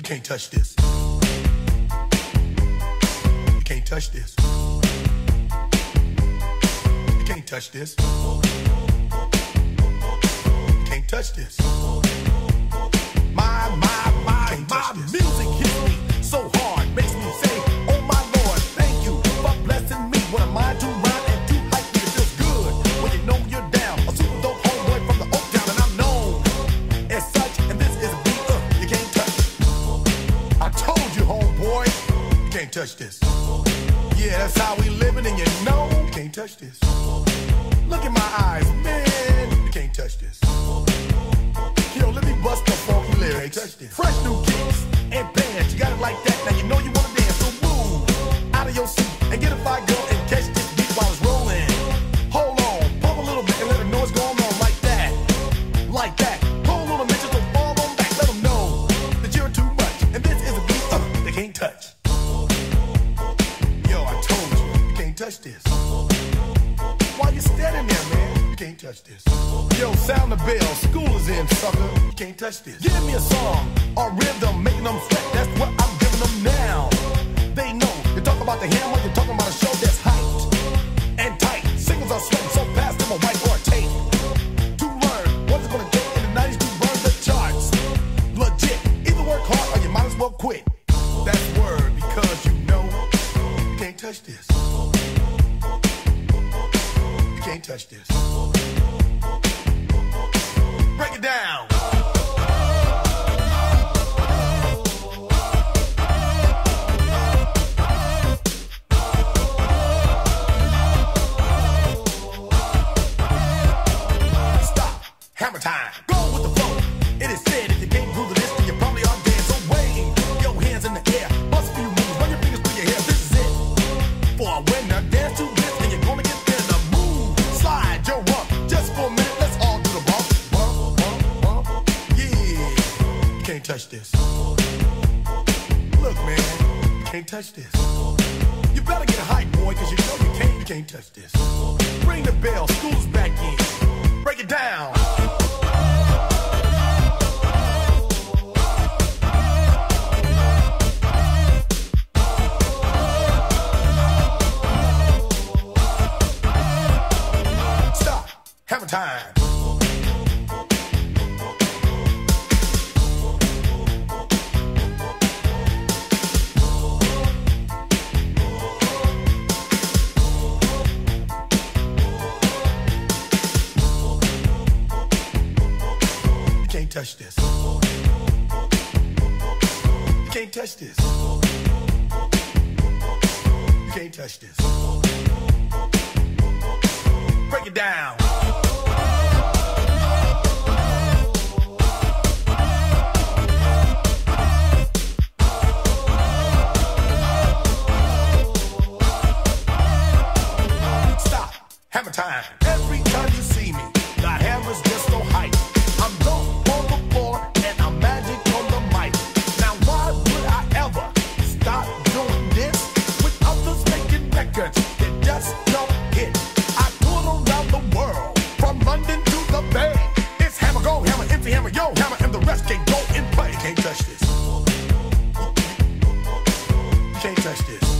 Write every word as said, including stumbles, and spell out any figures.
You can't touch this. You can't touch this. You can't touch this. You can't touch this. My, my, my, my music hits me so hard, makes me say, oh my Lord, thank you for blessing me. What am I to rhyme and to hype me? It feels good when you know you're down. A super dope homeboy from the Oak Town, and I'm known as such. And this is a beat uh, you can't touch. I told you, homeboy, you can't touch this. Yeah, that's how we living, and you know you can't touch this. Look in my eyes, man, you can't touch this. Yo, let me bust the funky lyrics. Fresh new kicks and bands, you got it like that. Now you know you wanna dance, so move out of your seat and get a fire girl and catch this beat while it's rolling. Hold on, pump a little bit and let them know what's going on like that, like that. Hold on a minute, just don't fall on back. Let them know that you're too much, and this is a beat uh, they can't touch. Yo, I told you, you can't touch this. Why you standing there, man? You can't touch this. Yo, sound the bell, school is in, sucker. You can't touch this. Give me a song or rhythm, making them sweat. That's what I'm giving them now. They know. You talk about the hammer, you're talking about a show that's hyped and tight. Singles are sweating so fast, them a white or a tape. To learn what it's gonna take in the nineties to burn the charts. Legit. Either work hard or you might as well quit. That's word, because you know you can't touch this. You can't touch this. Break it down. Stop. Hammer time. Go with the flow. It is said if you can't groove to this, then you probably are dead. So wave your hands in the air. Bust a few moves. Run your fingers through your hair. This is it. For a winner, dance to this, and you're gonna get there. The move. Slide your rump. Just for a minute, let's all do the bump. Bump, bump, bump. Yeah. You can't touch this. Look, man. You can't touch this. You better get hype, boy, because you know you can't, you can't touch this. Ring the bell. School's back in. Break it down. Stop. Hammer time. You can't touch this. You can't touch this. You can't touch this. Break it down. Stop. Hammer time. Every time you see me, the hammer's just so hype. I'm low on the floor and I'm magic on the mic. Now why would I ever stop doing this with others making records that just don't hit? I tour around the world, from London to the Bay. It's hammer, go hammer, empty hammer, yo hammer, and the rest can go and play. You can't touch this. You can't touch this.